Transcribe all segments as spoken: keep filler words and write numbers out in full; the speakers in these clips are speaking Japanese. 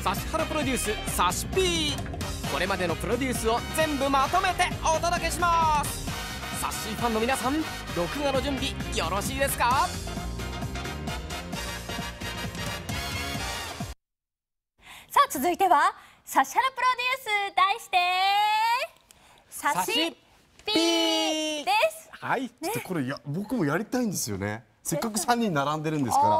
指原プロデュースサシピー。これまでのプロデュースを全部まとめてお届けします。サッシーファンの皆さん、録画の準備よろしいですか？ さあ続いては指原プロデュース、題してサシピーです。 はい、ちょっとこれや僕もやりたいんですよね。せっかくさんにん並んでるんですから。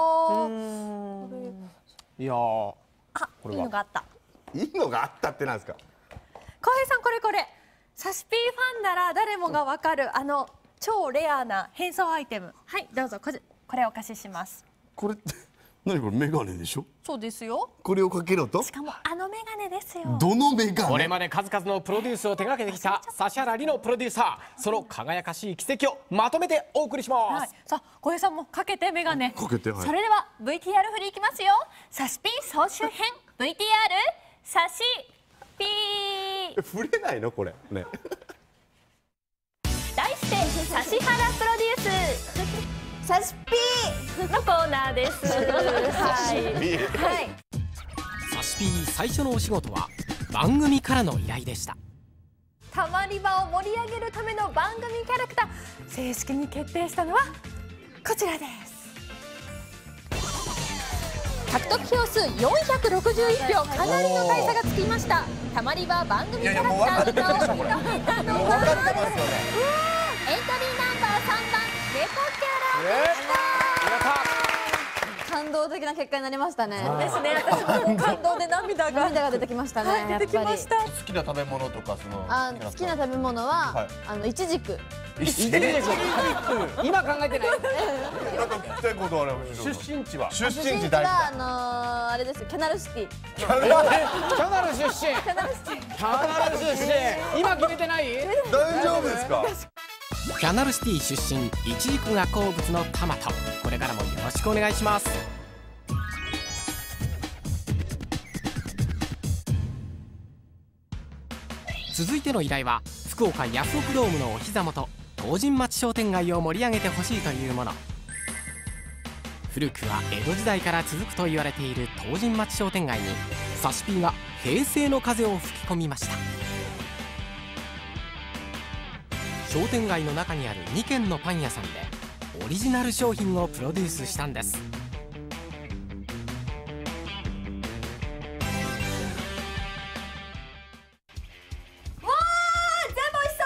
いやー、 あ、いいのがあった。 いいのがあったってなんですか？ 浩平さん、これこれサシピーファンなら誰もがわかるあの超レアな変装アイテム。はい、どうぞ、これこれお貸しします。 これって何これ、メガネでしょ？ そうですよ。 これをかけろと？ しかもあのメガネですよ。 どのメガネ？ これまで数々のプロデュースを手掛けてきた指原莉乃プロデューサー、その輝かしい奇跡をまとめてお送りします。 はい、さあ浩平さんもかけてメガネ。 かけて、はい。 それでは ブイティーアール 振りいきますよ。サシピー総集編 ブイティーアール サシピー。 触れないのこれね。 題して指原プロデュースサシピーのコーナーです。はいはい。 サシピー最初のお仕事は番組からの依頼でした。 たまり場を盛り上げるための番組キャラクター、正式に決定したのはこちらです。獲得票数よんひゃくろくじゅういち票、かなりの大差がつきました。たまり場番組キャラクターの顔を認めたのはエントリーナンバーさんばん猫キャラでした。 感動的な結果になりましたね。 ですね。私も感動で涙が涙が出てきましたね。 出てきました。 好きな食べ物とかその。 あ、好きな食べ物はあのイチジク。 イチジク。今考えてない。 なんか聞きたいことある。出身地は。出身地大事はあのあれですよ、キャナルシティ。 キャナル出身。 キャナルシティ。 キャナル出身。今決めてない？ 大丈夫ですか？ キャナルシティ出身、イチジクが好物のタマト。これからもよろしくお願いします。続いての依頼は福岡ヤフオクドームのお膝元、東神町商店街を盛り上げてほしいというもの。古くは江戸時代から続くと言われている東神町商店街にサシピーが平成の風を吹き込みました。商店街の中にあるにけんのパン屋さんでオリジナル商品をプロデュースしたんです。 わー、全部美味し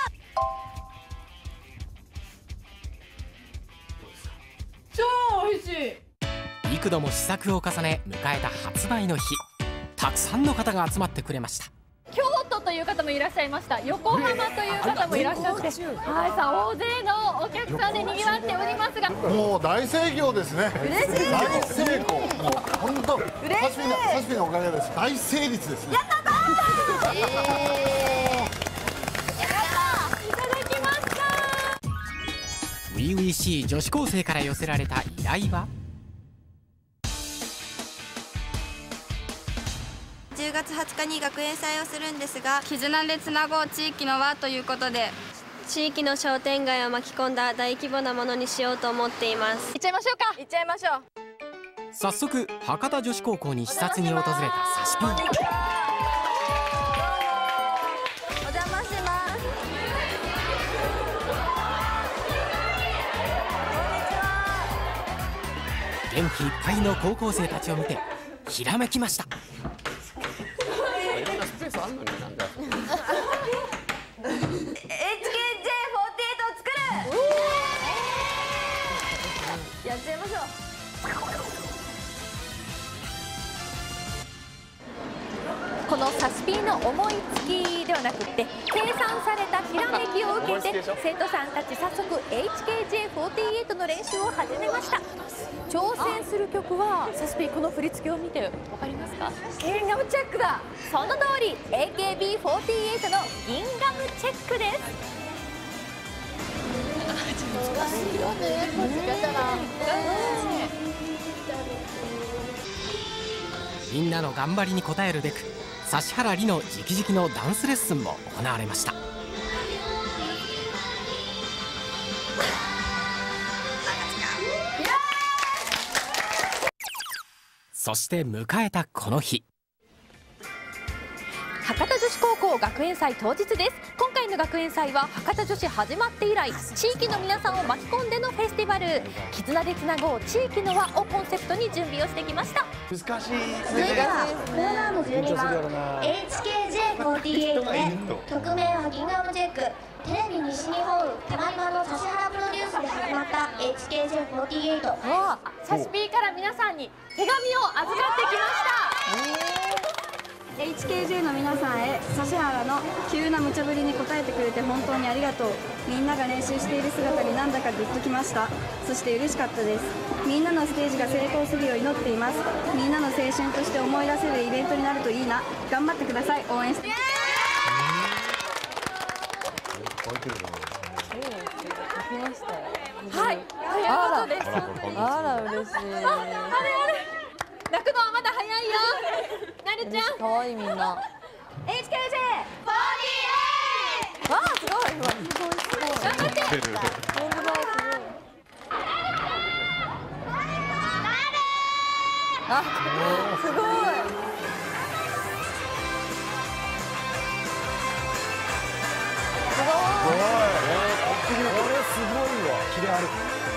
そう。超美味しい。 幾度も試作を重ね迎えた発売の日、たくさんの方が集まってくれました。 京都という方もいらっしゃいました。横浜という方もいらっしゃって、はい、さあ大勢のお客さんで賑わっておりますが、 もう大盛況ですね。 嬉しい。 大成功。もう本当。サシピのサシピのおかげです。大成立ですね。 やったー。えー、やったー。いただきました。 初々しい女子高生から寄せられた依頼は。 じゅうがつはつかに学園祭をするんですが、絆でつなごう地域の輪ということで、地域の商店街を巻き込んだ大規模なものにしようと思っています。 行っちゃいましょうか。行っちゃいましょう。 早速博多女子高校に視察に訪れたサシピー。 お邪魔します。 元気いっぱいの高校生たちを見てひらめきました。 スペースあんのになんだ。 エイチケージェーフォーティーエイト を作る。やっちゃいましょう。 このサシピーの思いつきではなくって計算されたひらめきを受けて生徒さんたち早速 エイチケージェーフォーティーエイト の練習を始めました。挑戦する曲はサシピー、この振り付けを見てわかりますか？ ギンガムチェックだ。 その通り エーケービーフォーティーエイト のギンガムチェックです。 難しいよね、こっち方が。 みんなの頑張りに応えるべく指原莉乃直々のダンスレッスンも行われました。そして迎えたこの日、 博多女子高校学園祭当日です。今回の学園祭は博多女子始まって以来、地域の皆さんを巻き込んでのフェスティバル。絆でつなごう地域の輪をコンセプトに準備をしてきました。 難しい。 それではプログラムじゅうにばん エイチケージェーフォーティーエイト で匿名ハッキングアムチェック、テレビ西日本たまり場の指原プロデュースで始まった エイチケージェーフォーティーエイト。 サシピーから皆さんに手紙を預かってきました。 エイチケージェー の皆さんへ、指原の急な無茶ぶりに応えてくれて本当にありがとう。みんなが練習している姿になんだかグッときました。そして嬉しかったです。みんなのステージが成功するよう祈っています。みんなの青春として思い出せるイベントになるといいな。頑張ってください。応援してはい、ということです。 あら嬉しい。 あれあれ、泣くのはまだ早いよ。なるちゃん。 可愛いみんな。 エイチケージェーフォーティーエイト。 わあすごい。すごいすごい。 頑張って。 本当だすごい。あすごい。すごい。 これすごいわ。キレある。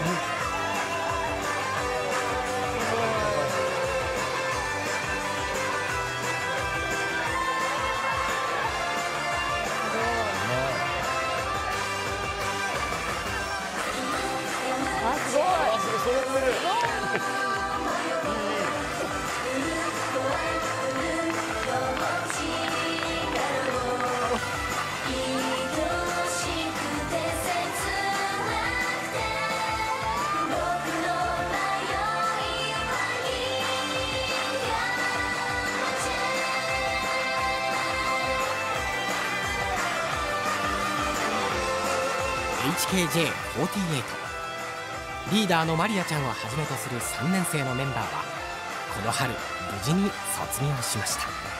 エイチケージェーフォーティーエイト リーダーのマリアちゃんをはじめとするさんねん生のメンバーはこの春無事に卒業しました。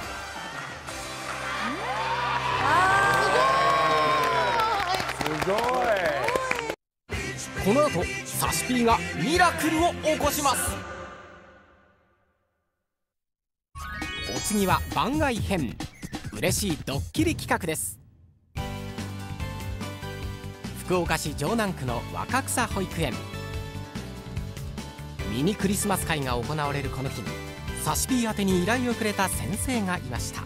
すごい。 この後サシピーがミラクルを起こします。お次は番外編、嬉しいドッキリ企画です。福岡市城南区の若草保育園、ミニクリスマス会が行われるこの日にサシピー宛てに依頼をくれた先生がいました。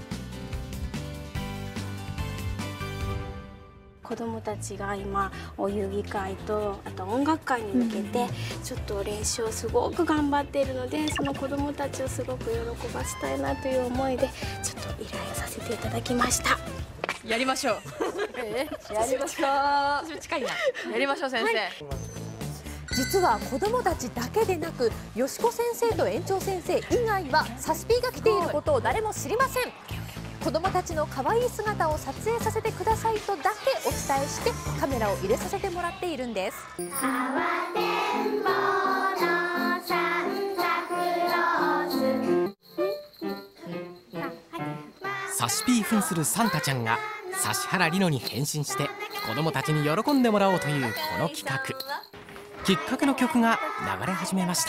子どもたちが今お遊戯会とあと音楽会に向けてちょっと練習をすごく頑張っているので、その子どもたちをすごく喜ばせたいなという思いでちょっと依頼させていただきました。 やりましょう。えやりましょう。近いな。やりましょう先生。はい、 実は子どもたちだけでなく、よしこ先生と園長先生以外はサシピーが来ていることを誰も知りません。子どもたちの可愛い姿を撮影させてくださいとだけお伝えしてカメラを入れさせてもらっているんです。 サシピー扮するサンタちゃんが指原莉乃に変身して子どもたちに喜んでもらおうというこの企画。きっかけの曲が流れ始めました。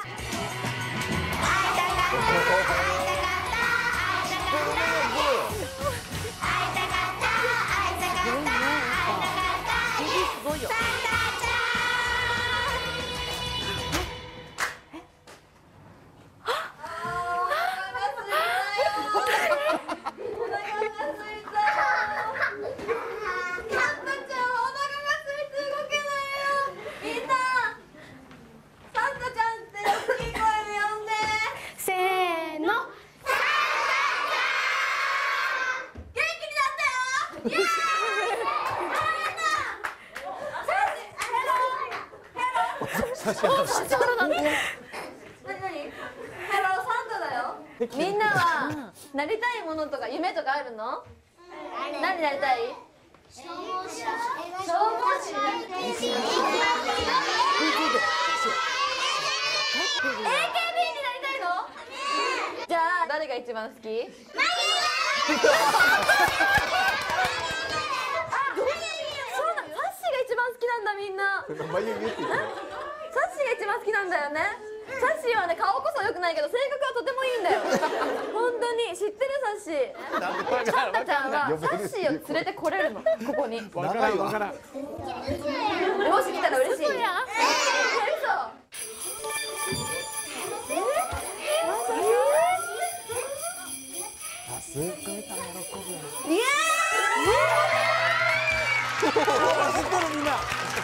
みんなはなりたいものとか夢とかあるの？何になりたい？消防士。消防士。エーケービー になりたいの？じゃあ誰が一番好き？マギー。そうだ、サッシーが一番好きなんだみんな。マギーって言って。サッシーが一番好きなんだよね。サッシーはね、顔こそ良くないけど性格はとてもいいんだよ。本当当に知ってるサッシー。サンタちゃんはサッシーを連れてこれるの、ここに。 わからんわからん。 もし来たら嬉しい。嘘。 すっごい喜ぶ。いやー。知ってるみんな。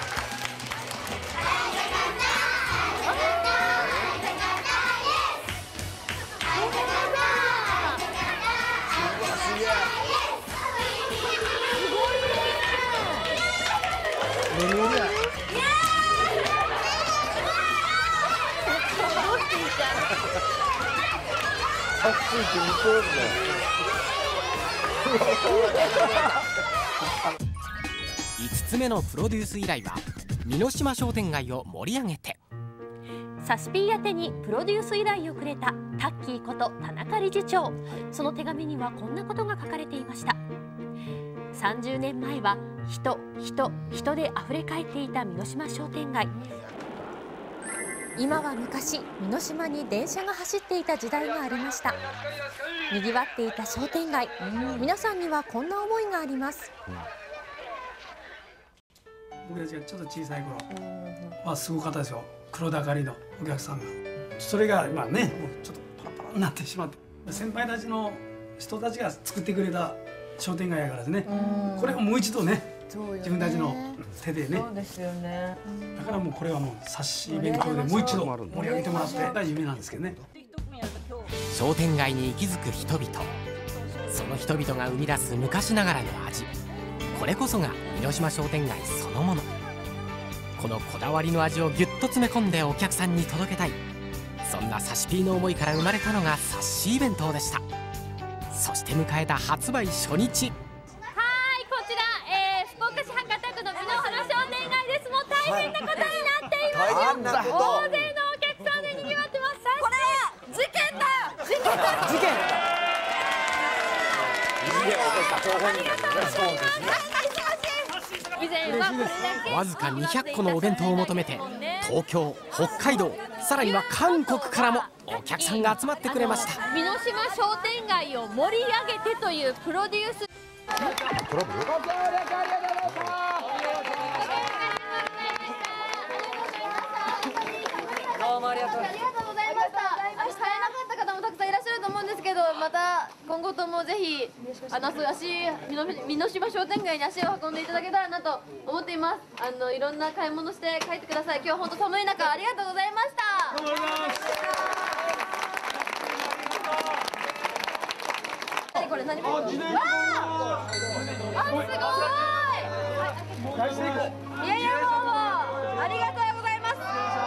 いつつめのプロデュース依頼は美濃島商店街を盛り上げて。 サシピー宛てにプロデュース依頼をくれたタッキーこと田中理事長。その手紙にはこんなことが書かれていました。さんじゅうねんまえは人人人であふれかえっていた美濃島商店街。今は昔、美濃島に電車が走っていた時代がありました。にぎわっていた商店街、皆さんにはこんな思いがあります。 僕たちがちょっと小さい頃はすごかったですよ。黒田狩りのお客さんが。それが今ね、もうちょっとパラパラになってしまって、先輩たちの人たちが作ってくれた商店街やからですね。これをもう一度ね、自分たちの手でね。 そうですよね。 だからもうこれはもう冊子イベントでもう一度盛り上げてもらってが夢なんですけどね。 商店街に息づく人々、その人々が生み出す昔ながらの味、これこそが美濃島商店街そのもの。このこだわりの味をぎゅっと詰め込んでお客さんに届けたい、そんなサシピーの思いから生まれたのが冊子イベントでした。そして迎えた発売初日。 はい、こちら、えー、福岡市博多区の美濃原商店街です。もう大変なことになっていますよ。大勢のお客さんで賑わってます。 これは事件だ。事件だ。 事件。 以前はこれだけわずかにひゃっこのお弁当を求めて東京、北海道、さらには韓国からもお客さんが集まってくれました。 美濃島商店街を盛り上げてというプロデュース。 トラブル？ どうもありがとう。ありがとうございました。買えなかった方もたくさんいらっしゃると思うんですけど、また今後ともぜひあの足美濃島商店街に足を運んでいただけたらなと思っています。あのいろんな買い物して帰ってください。今日は本当寒い中ありがとうございました。どうもありがとうございます。何これ何これ？わあ！あすごい！大成功！いやいやもうもうありがとうございます。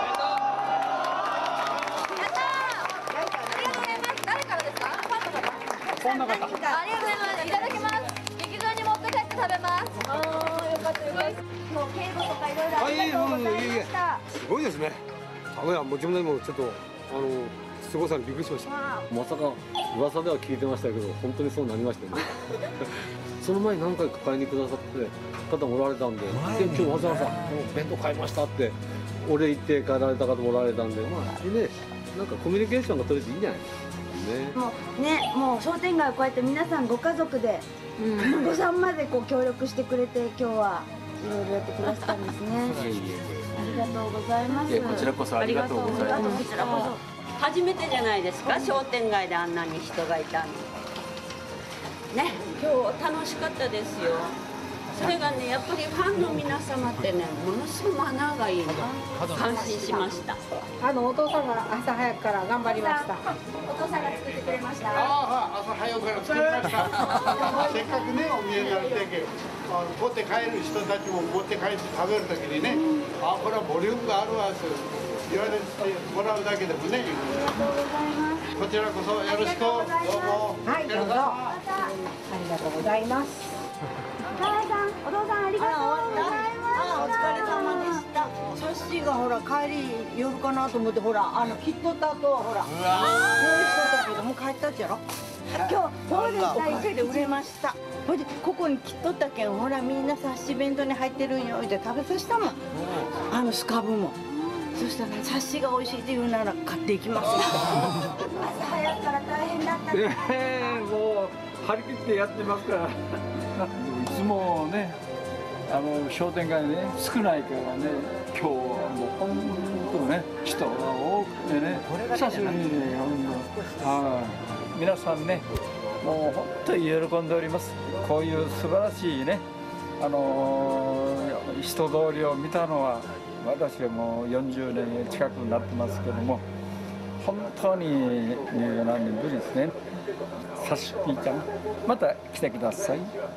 こんな方。 ありがとうございます。いただきます。劇場に持って帰って食べます。ああ、よかったよかった。もう敬語とかいろいろありがとうございました。 すごいですね。あのや、もう自分でもちょっとあの凄さにびっくりしました。まさか噂では聞いてましたけど、本当にそうなりましたね。その前に何回か買いにくださって方もおられたんで、で今日わざわざ弁当買いましたってお礼言って帰られた方もおられたんで、まあね、なんかコミュニケーションが取れていいんじゃないですか。ね、 もうね、もう商店街をこうやって皆さんご家族で、うん、お子さんまでこう協力してくれて今日はいろいろやってくださったんですね。ありがとうございます。 こちらこそありがとうございます。 こちらこそ初めてじゃないですか、商店街であんなに人がいたんでね。今日楽しかったですよ。それがね、やっぱりファンの皆様ってね、ものすごくマナーがいいの。感心しました。 あのお父さんが朝早くから頑張りました。 お父さんが作ってくれました。 ああ、朝早くから作りました。せっかくね、お見えになるだけ、持って帰る人たちも持って帰って食べるときにね、あ、これはボリュームがあるわと言われてもらうだけでもね。 ありがとうございます。 こちらこそよろしく。どうも。 はい、どうぞ。ありがとうございます。 お父さん、お父さんありがとうございます。 お疲れ様でした。 サッシーがほら帰り寄るかなと思ってほらあの切っとった後ほら用意しとったけどもう帰ったっちゃろ。今日どうでした？おかげで売れました。ほいでここに切っとったけんほらみんなサッシ弁当に入ってるんよって食べさせたもん。あのスカブも。そそしたらね、察しが美味しいって言うなら買っていきますよ。朝早くから大変だったね。 ええ、もう張り切ってやってますから。いつもね、あの商店街ね少ないからね、今日はもう本当ね人が多くてね、久しぶりにね、はい、皆さんね、もう本当に喜んでおります。こういう素晴らしいね、あのー、人通りを見たのは私はもうよんじゅうねん近くになってますけども、本当にに何年ぶりですね。さしぴーちゃん、また来てください。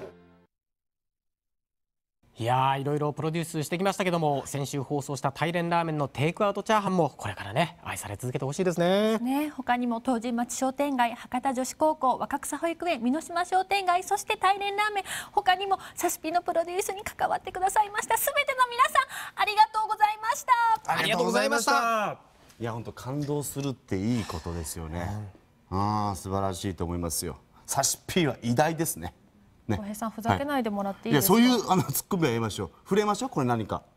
いやー、いろいろプロデュースしてきましたけども、先週放送した大連ラーメンのテイクアウトチャーハンもこれからね愛され続けてほしいですね。 ね、他にも東神町商店街、博多女子高校、若草保育園、美濃島商店街、そして大連ラーメン、他にもサスピのプロデュースに関わってくださいましたすべての皆さん、ありがとうございました。 ありがとうございました。いや、本当感動するっていいことですよね。ああ、素晴らしいと思いますよ。サシピーは偉大ですね。 小平さん、ふざけないでもらっていいですか。 いや、そういうあのツッコミはやめましょう。触れましょう。これ何か。